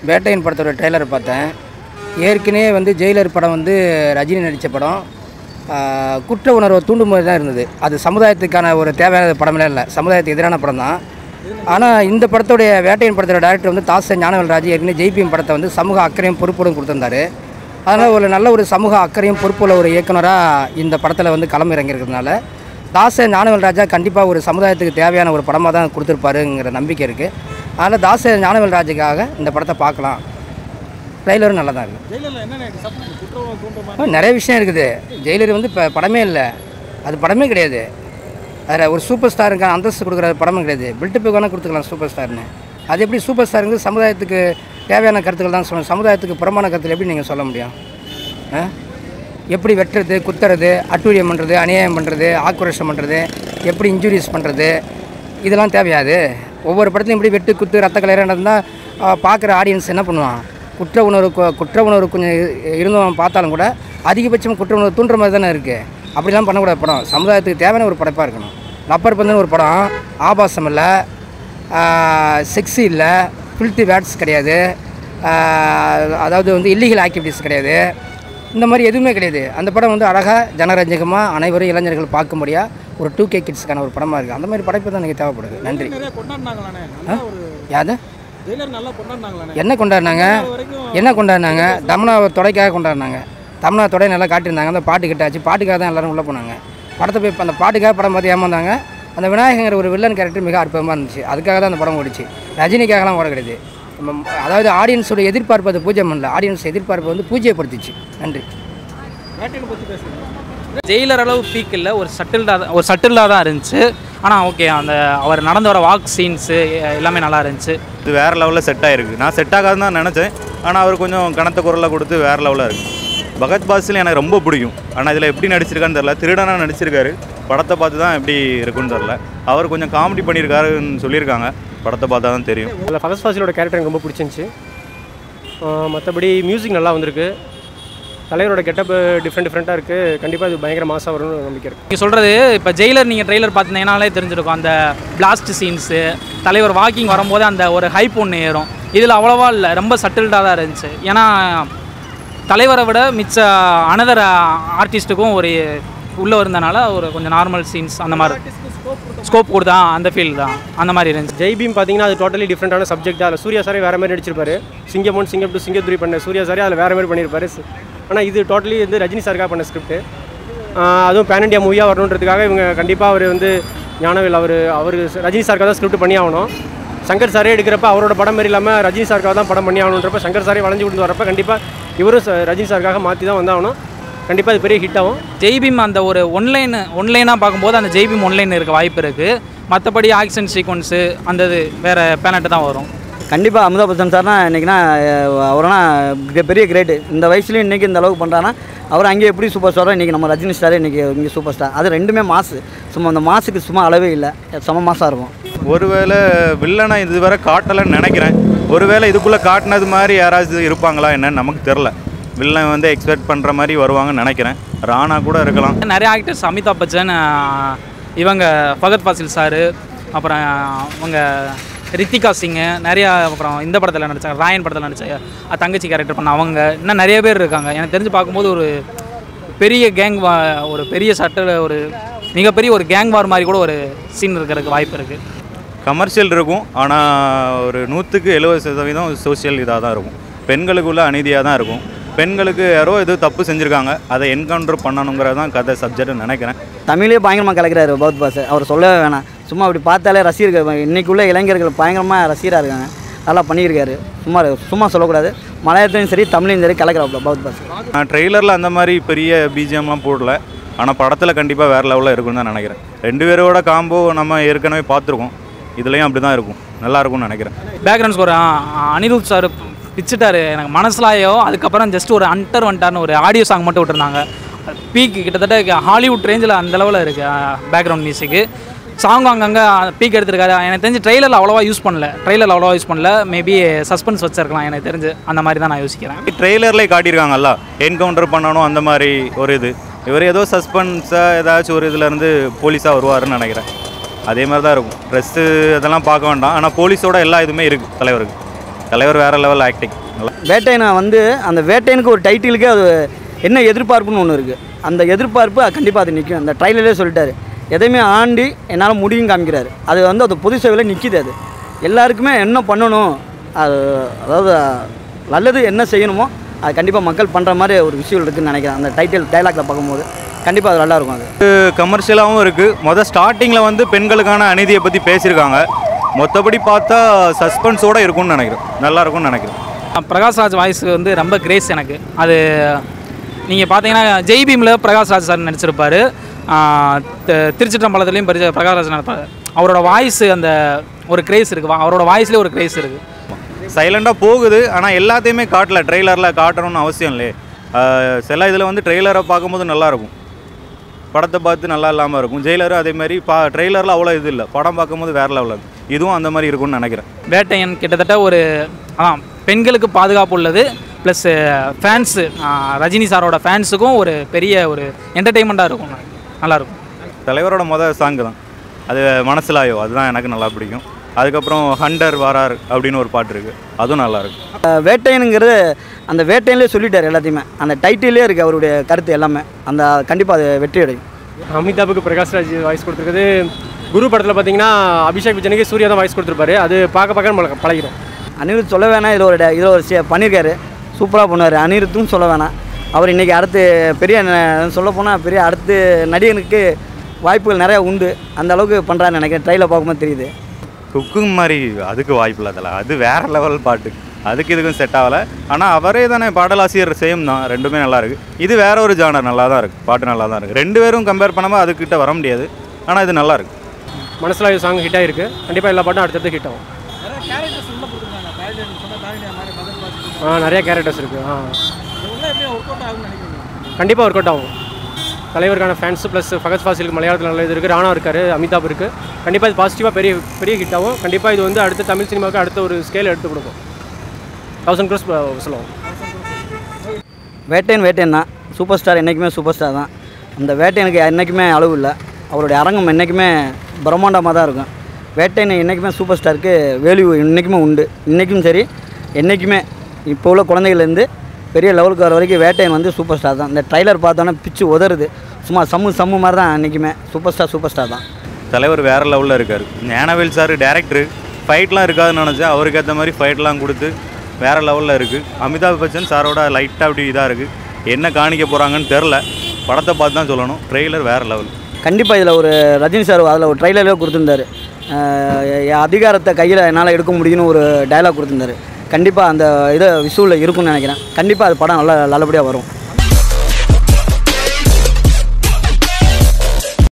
வேட்டையின் படத்தோட ட்ரெய்லரை பார்த்தேன். ஏற்கனவே வந்து ஜெயிலர் படம் வந்து ரஜினி நடித்த படம் குற்ற உணர்வை தூண்டும் போது தான் இருந்தது. அது சமுதாயத்துக்கான ஒரு தேவையான படமெல்லாம் இல்லை, சமுதாயத்துக்கு எதிரான படம் தான். ஆனால் இந்த படத்துடைய வேட்டையின் படத்தோட டேரக்டர் வந்து தாச ஞானவேல்ராஜ் ஏற்கனவே ஜெய்பிஎம் படத்தை வந்து சமூக அக்கறையும் பொறுப்போடும் கொடுத்துருந்தாரு. அதனால் ஒரு நல்ல ஒரு சமூக அக்கறையும் பொறுப்புள்ள ஒரு இயக்குனராக இந்த படத்தில் வந்து களம் இறங்கியிருக்கிறதுனால தாச ஞானவேல்ராஜா கண்டிப்பாக ஒரு சமுதாயத்துக்கு தேவையான ஒரு படமாக தான் கொடுத்துருப்பாருங்கிற நம்பிக்கை இருக்குது. அதனால் தாச ஞானவேல்ராஜுக்காக இந்த படத்தை பார்க்கலாம். ட்ரெய்லரும் நல்லா தான் இருக்குது. நிறைய விஷயம் இருக்குது. ஜெயிலர் வந்து இப்போ படமே இல்லை, அது படமே கிடையாது. அதில் ஒரு சூப்பர் ஸ்டாருக்கான அந்தஸ்து கொடுக்குற படமும் கிடையாது. பில்டப்புக்கு வேணால் கொடுத்துக்கலாம் சூப்பர் ஸ்டார்னு. அது எப்படி சூப்பர் ஸ்டாருங்க சமுதாயத்துக்கு தேவையான கருத்துக்கள் தான் சொல்லணும். சமுதாயத்துக்கு புறமான கருத்துக்கள் எப்படி நீங்கள் சொல்ல முடியும்? எப்படி வெட்டுறது, குத்துறது, அட்டூழியம் பண்ணுறது, அநியாயம் பண்ணுறது, ஆக்ரோஷம் பண்ணுறது, எப்படி இன்ஜுரிஸ் பண்ணுறது, இதெல்லாம் தேவையாது. ஒவ்வொரு படத்துலையும் இப்படி வெட்டு குத்து ரத்த கலராக இருந்தால் பார்க்குற ஆடியன்ஸ் என்ன பண்ணுவான்? குற்ற உணர்வு கொஞ்சம் இருந்தவன் பார்த்தாலும் கூட அதிகபட்சம் குற்ற உணர்வு தூண்டுற மாதிரி தானே இருக்குது. அப்படிலாம் பண்ணக்கூடாது. படம் சமுதாயத்துக்கு தேவையான ஒரு படைப்பாக இருக்கணும். ரப்பர் பந்துன்னு ஒரு படம் ஆபாசம் இல்லை, செக்ஸு இல்லை, ஃபில்த்தி வேர்ட்ஸ் கிடையாது, அதாவது வந்து இல்லீகல் ஆக்டிவிட்டீஸ் கிடையாது, இந்த மாதிரி எதுவுமே கிடையாது. அந்த படம் வந்து அழகாக ஜனரஞ்சகமாக அனைவரும் இளைஞர்கள் பார்க்கும்படியாக ஒரு 2K கிட்ஸுக்கான ஒரு படமாக இருக்குது. அந்த மாதிரி படைப்பு தான் எனக்கு தேவைப்படுது. நன்றி. யாது என்ன கொண்டாடினாங்க? தமனாவை தொடைக்காக கொண்டாடினாங்க. தமனா தொடை நல்லா காட்டியிருந்தாங்க. அந்த பாட்டு கிட்டாச்சு, பாட்டுக்காக தான் எல்லோரும் உள்ளே போனாங்க. படத்தை போய் அந்த பாட்டுக்காக படம் பார்த்து ஏமாந்தாங்க. அந்த விநாயகங்கிற ஒரு வில்லன் கேரக்டர் மிக அற்புதமாக இருந்துச்சு. அதுக்காக தான் அந்த படம் ஓடிச்சு. ரஜினிக்காகலாம் ஓட கிடையாது. அதாவது ஆடியன்ஸோட எதிர்பார்ப்பு அது பூஜ்யம் பண்ணல, ஆடியன்ஸ் எதிர்பார்ப்பு வந்து பூஜ்யப்படுத்திச்சு. நன்றி. ஜெயிலர் அளவு பீக் இல்லை, ஒரு சட்டில்டாக தான் இருந்துச்சு. ஆனால் ஓகே, அந்த அவர் நடந்து வர வாக் சீன்ஸு எல்லாமே நல்லா இருந்துச்சு. இது வேறு லெவலில் செட் ஆகிருக்கு. நான் செட் ஆகாதுன்னு தான் நினச்சேன். ஆனால் அவர் கொஞ்சம் கனத்த குரலாக கொடுத்து வேறு லெவலாக இருக்குது. பகத் பாசில் எனக்கு ரொம்ப பிடிக்கும். ஆனால் இதில் எப்படி நடிச்சிருக்கான்னு தெரில. திருடனாக நடிச்சிருக்காரு. படத்தை பார்த்து தான் எப்படி இருக்குன்னு தெரில. அவர் கொஞ்சம் காமெடி பண்ணியிருக்காருன்னு சொல்லியிருக்காங்க. படத்தை பார்த்தா தான் தெரியும். அதில் ஃபகத் ஃபாசிலோட கேரக்டர் எனக்கு ரொம்ப பிடிச்சிருந்துச்சி. மற்றபடி மியூசிக் நல்லா வந்திருக்கு. தலைவரோட கெட்டப் டிஃப்ரெண்ட்டாக இருக்குது. கண்டிப்பாக இது பயங்கர மாசாக வரும்னு நம்பிக்கை இருக்குது. நீங்கள் சொல்கிறது இப்போ ஜெயிலர் நீங்கள் ட்ரெய்லர் பார்த்தீங்கன்னாலே தெரிஞ்சிருக்கும். அந்த பிளாஸ்ட் சீன்ஸு, தலைவர் வாக்கிங் வரும்போது அந்த ஒரு ஹைப் ஒன்று ஏறும். இதில் அவ்வளோவா இல்லை, ரொம்ப சட்டில்டாக தான் இருந்துச்சு. ஏன்னா தலைவரை விட மிச்ச அனதர் ஆர்டிஸ்ட்டுக்கும் ஒரு உள்ளே இருந்தனால ஒரு கொஞ்சம் நார்மல் சீன்ஸ் அந்த மாதிரி ஸ்கோப் கொடுத்தா அந்த ஃபீல் தான் அந்த மாதிரி இருந்துச்சு. ஜெய்பீம் பார்த்தீங்கன்னா அது டோட்டலி டிஃப்ரெண்ட்டான சப்ஜெக்ட். அதில் சூர்யா சாரே வேறு மாதிரி நடிச்சிருப்பாரு. சிங்கம் 1, சிங்கம் 2, சிங்கம் 3 பண்ண சூர்யா சாரே அதில் வேறு மாதிரி பண்ணியிருப்பாரு. ஆனால் இது டோட்டலி வந்து ரஜினி சாருக்காக பண்ண ஸ்கிரிப்ட். அதுவும் பேன் இண்டியா மூவியாக வரணுன்றதுக்காக இவங்க கண்டிப்பாக அவர் வந்து ஞானவேல் அவர் ரஜினி சாருக்காக தான் ஸ்கிரிப்ட் பண்ணி ஆகணும். சங்கர் சாரே எடுக்கிறப்ப அவரோட படம் மாரி இல்லாமல் ரஜினி சாருக்காக தான் படம் பண்ணி ஆகணுன்றப்ப சங்கர் சாரே வளைஞ்சு கொடுத்து வரப்போ கண்டிப்பாக இவரும் ரஜினி சாருக்காக மாற்றி தான் வந்தாகணும். கண்டிப்பாக அது பெரிய ஹிட் ஆகும். ஜெய்பீம் அந்த ஒரு ஒன்லைனாக பார்க்கும்போது அந்த ஜெய்பீம் ஒன்லைன் இருக்க வாய்ப்பு இருக்குது. மற்றபடி ஆக்ஷன் சீக்வன்ஸு அந்த இது வேறு பேனட்டு தான் வரும். கண்டிப்பாக அமிதாப் பச்சன் சார்னா இன்றைக்கினா அவர்னா பெரிய கிரேட்டு. இந்த வயசுலேயும் இன்றைக்கி இந்த அளவுக்கு பண்ணுறான்னா அவர் அங்கே எப்படி சூப்பர் ஸ்டாரோ இன்றைக்கி நம்ம ரஜினி ஸ்டாரே இன்றைக்கி இங்கே சூப்பர் ஸ்டார். அது ரெண்டுமே மாசு. சும்மா அந்த மாசுக்கு சும்மா அளவே இல்லை, செம மாசாக இருக்கும். ஒருவேளை வில்லனை இதுவரை காட்டலைன்னு நினைக்கிறேன். ஒருவேளை இதுக்குள்ளே காட்டினது மாதிரி யாராவது இருப்பாங்களா என்னன்னு நமக்கு தெரில. வில்லன் வந்து எக்ஸ்பெக்ட் பண்ணுற மாதிரி வருவாங்கன்னு நினைக்கிறேன். ராணா கூட இருக்கலாம். நிறைய ஆக்டர்ஸ், அமிதாப் பச்சன், இவங்க ஃபகத் ஃபாசில் சார், அப்புறம் அவங்க ரித்திகா சிங்கு, நிறையா, அப்புறம் இந்த படத்தில் நடித்தாங்க, ராயன் படத்தில் நடித்தாங்க, தங்கச்சி கேரக்டர் பண்ண அவங்க, இன்னும் நிறைய பேர் இருக்காங்க. எனக்கு தெரிஞ்சு பார்க்கும்போது ஒரு பெரிய ஒரு பெரிய ஒரு மிகப்பெரிய ஒரு கேங் வார் மாதிரி கூட ஒரு சீன் இருக்கிறதுக்கு வாய்ப்பு இருக்குது. கமர்ஷியல் இருக்கும், ஆனால் ஒரு 100க்கு 70% சோஷியல் இதாக தான் இருக்கும். பெண்களுக்குள்ள அநீதியாக தான் இருக்கும். பெண்களுக்கு யாரோ எது தப்பு செஞ்சுருக்காங்க, அதை என்கவுண்டர் பண்ணணுங்கிறது தான் கதை சப்ஜெக்ட்னு நினைக்கிறேன். தமிழே பயங்கரமாக கலக்கிறாரு பகத் பாஸ். அவர் சொல்லவே வேணாம். சும்மா அப்படி பார்த்தாலே ரசிகர்கள் இன்றைக்குள்ள இளைஞர்கள் பயங்கரமாக ரசிகராக இருக்காங்க. நல்லா பண்ணியிருக்காரு. சும்மா சொல்லக்கூடாது. மலையாளத்துலையும் சரி தமிழையும் சரி கலக்கிறாப்புல பகத் பாஸ். நான் ட்ரெய்லரில் அந்த மாதிரி பெரிய பிஜிஎம்லாம் போடல, ஆனால் படத்தில் கண்டிப்பாக வேறு லெவலில் இருக்குன்னு தான் நினைக்கிறேன். 2 பேரோட காம்போ நம்ம ஏற்கனவே பார்த்துருக்கோம். இதுலேயும் அப்படி தான் இருக்கும். நல்லாயிருக்கும்னு நினைக்கிறேன். பேக்ரவுண்ட் ஸ்கோர் அனிருத் சார் பிச்சுட்டாரு. எனக்கு மனசிலாயோ அதுக்கப்புறம் ஜஸ்ட் ஒரு அண்டர் வந்துட்டார்னு ஒரு ஆடியோ சாங் மட்டும் விட்டுருந்தாங்க. பீக் கிட்டத்தட்ட ஹாலிவுட் ரேஞ்சில் அந்த லெவலில் இருக்குது. பேக்ரவுண்ட் மியூசிக்கு சாங் அங்கங்கே பீக் எடுத்திருக்காரு. எனக்கு தெரிஞ்சு ட்ரெய்லரில் அவ்வளோவா யூஸ் பண்ணல. மேபி சஸ்பென்ஸ் வச்சிருக்கலாம் எனக்கு தெரிஞ்சு. அந்த மாதிரி தான் நான் யோசிக்கிறேன். ட்ரெய்லர்லேயே காட்டியிருக்காங்கல்ல, என்கவுண்டர் பண்ணணும் அந்த மாதிரி ஒரு இது. இவர் ஏதோ சஸ்பென்ஸாக ஏதாச்சும் ஒரு இதுலேருந்து போலீஸாக வருவாருன்னு நினைக்கிறேன். அதே மாதிரி தான் இருக்கும். ட்ரெஸ்ஸு அதெல்லாம் பார்க்க வேண்டாம். ஆனால் போலீஸோட எல்லா இதுவுமே இருக்குது தலைவருக்கு. தலைவர் வேறு லெவல் ஆக்டிங் நல்லா. வேட்டையனை வந்து அந்த வேட்டையனுக்கு ஒரு டைட்டிலுக்கே அது என்ன எதிர்பார்ப்புன்னு ஒன்று இருக்குது. அந்த எதிர்பார்ப்பு கண்டிப்பாக அது நிற்கும். அந்த ட்ரைலரே சொல்லிட்டாரு, எதையுமே ஆண்டி என்னால் முடியும் காமிக்கிறாரு. அது வந்து அது பொது சேவையில் நிற்கிது. அது எல்லாருக்குமே என்ன பண்ணணும், அது அதாவது நல்லது என்ன செய்யணுமோ அது கண்டிப்பாக மக்கள் பண்ணுற மாதிரி ஒரு விஷயம் இருக்குதுன்னு நினைக்கிறேன். அந்த டைலாக்ல பார்க்கும்போது கண்டிப்பாக அது நல்லாயிருக்கும். அது கமர்ஷியலாகவும் இருக்குது. ஸ்டார்டிங்கில் வந்து பெண்களுக்கான அநீதியை பற்றி பேசியிருக்காங்க. மொத்தப்படி பார்த்தா சஸ்பென்ஸோடு இருக்கும்னு நினைக்கிறேன், நல்லா இருக்கும்னு நினைக்கிறேன். பிரகாஷ்ராஜ் வாய்ஸ் வந்து ரொம்ப கிரேஸ் எனக்கு. அது நீங்கள் பார்த்தீங்கன்னா ஜெய் பீமில் பிரகாஷ்ராஜ் சார் நடிச்சிருப்பார், திருச்சிற்றம்பலத்துலேயும் பிரகாஷ்ராஜ் நடிப்பார். அவரோட வாய்ஸ் அந்த ஒரு கிரேஸ் இருக்குது, அவரோட வாய்ஸ்லேயே ஒரு கிரேஸ் இருக்குது. சைலண்டாக போகுது, ஆனால் எல்லாத்தையுமே காட்டல, ட்ரெய்லரில் காட்டணும்னு அவசியம் இல்லையே. சில இதில் வந்து ட்ரெய்லரை பார்க்கும்போது நல்லாயிருக்கும், படத்தை பார்த்து நல்லா இல்லாமல் இருக்கும். ஜெயிலரும் அதே மாதிரி ட்ரெய்லரில் அவ்வளோ இது இல்லை, படம் பார்க்கும்போது வேறு லெவலில் இருக்கும். இதுவும் அந்த மாதிரி இருக்கும்னு நினைக்கிறேன். வேட்டையன் கிட்டத்தட்ட ஒரு பெண்களுக்கு பாதுகாப்பு உள்ளது, ப்ளஸ் ஃபேன்ஸு ரஜினி சாரோட ஃபேன்ஸுக்கும் ஒரு பெரிய ஒரு என்டர்டெயின்மெண்ட்டாக இருக்கும், நல்லாயிருக்கும். தலைவரோட சாங்கு தான் அது, மனசிலாயோ, அதுதான் எனக்கு நல்லா பிடிக்கும். அதுக்கப்புறம் ஹண்டர் வரார் அப்படின்னு ஒரு பாட்டு இருக்குது, அதுவும் நல்லாயிருக்கும். வேட்டையனுங்கிறது அந்த வேட்டையிலே சொல்லிட்டார் எல்லாத்தையுமே, அந்த டைட்டிலே இருக்குது அவருடைய கருத்து எல்லாமே. அந்த கண்டிப்பாக அது வெற்றி அடையும். அமிதாபுக்கு பிரகாஷ்ராஜ் வாய்ஸ் கொடுத்துருக்குது. குரு படத்தில் பார்த்தீங்கன்னா அபிஷேக் பச்சனுக்கு சூர்யா தான் வாய்ஸ் கொடுத்துருப்பாரு. அது பார்க்க பழகிடும். அனிருத் சொல்ல வேணாம், இதில் ஒரு பண்ணியிருக்காரு, சூப்பராக பண்ணுவார். அனிருத்தும் சொல்ல வேணாம், அவர் இன்றைக்கி அடுத்து பெரிய சொல்லப்போனால் பெரிய அடுத்து நடிகனுக்கு வாய்ப்புகள் நிறையா உண்டு. அந்த அளவுக்கு பண்ணுறான்னு நினைக்கிறேன், ட்ரையில் பார்க்கும்போது தெரியுது. குக்கிங் மாதிரி அதுக்கு வாய்ப்பு இல்லாதல, அது வேறு லெவல் பாட்டு, அதுக்கு இதுக்கும் செட் ஆகலை. ஆனால் அவரே தானே பாடலாசிரியர், சேம் தான், ரெண்டுமே நல்லா இருக்குது. இது வேற ஒரு ஜானர், நல்லா தான் இருக்குது, பாட்டு நல்லா தான் இருக்குது. ரெண்டு பேரும் கம்பேர் பண்ணாமல் அதுக்கிட்ட வர முடியாது, ஆனால் இது நல்லா இருக்குது. மனசிலாயோ சாங் ஹிட் ஆகிருக்கு, கண்டிப்பாக எல்லா பாட்டும் அடுத்தடுத்து ஹிட் ஆகும். நிறைய கேரக்டர்ஸ் இருக்குது. கண்டிப்பாக ஒர்க் அவுட் ஆகும். தலைவருக்கான ஃபேன்ஸு ப்ளஸ் ஃபகத் ஃபாசிலுக்கு மலையாளத்தில் நல்ல இது இருக்குது, ராணா இருக்கார், அமிதாப் இருக்குது. கண்டிப்பாக இது பாசிட்டிவாக பெரிய ஹிட் ஆகும். கண்டிப்பாக இது வந்து அடுத்த தமிழ் சினிமாவுக்கு அடுத்த ஒரு ஸ்கேல் எடுத்து கொடுக்கும். 1000 crores சொல்லுவோம். வேட்டையன் தான் சூப்பர் ஸ்டார், என்றைக்குமே சூப்பர் ஸ்டார் தான். அந்த வேட்டையனுக்கு என்றைக்குமே அளவு இல்லை, அவருடைய அரங்கம் என்றைக்குமே பிரம்மாண்டமாக தான் இருக்கும். வேட்டையன் என்றைக்குமே சூப்பர் ஸ்டாருக்கு வேல்யூ என்றைக்குமே உண்டு. இன்றைக்கும் சரி, என்றைக்குமே இப்போ உள்ள குழந்தைகள்லேருந்து பெரிய லெவலுக்கு வர வரைக்கும் வேட்டையன் வந்து சூப்பர் ஸ்டார் தான். இந்த ட்ரைலர் பார்த்தோன்னா பிச்சு உதறுது, சும்மா சம்மு மாதிரி தான். என்றைக்குமே சூப்பர் ஸ்டார் தான். தலைவர் வேறு லெவலில் இருக்கார். ஞானவேல் சார் டேரக்டரு, ஃபைட்லாம் இருக்காதுன்னு நினச்சேன், அவருக்கு ஏற்ற மாதிரி ஃபைட்லாம் கொடுத்து வேறு லெவலில் இருக்குது. அமிதாப் பச்சன் சாரோட லைட்டாக அப்படி இதாக இருக்குது, என்ன காணிக்க போகிறாங்கன்னு தெரில, படத்தை பார்த்து தான் சொல்லணும். ட்ரெய்லர் வேறு லெவல். கண்டிப்பாக இதில் ஒரு ரஜினி சார் அதில் ஒரு ட்ரைலரே கொடுத்துருந்தாரு, அதிகாரத்தை கையில் என்னால் எடுக்க முடியும்னு ஒரு டைலாக் கொடுத்துருந்தாரு. கண்டிப்பாக அந்த இதை விஷுவலில் இருக்கும்னு நினைக்கிறேன். கண்டிப்பாக அது படம் நல்லபடியாக வரும்.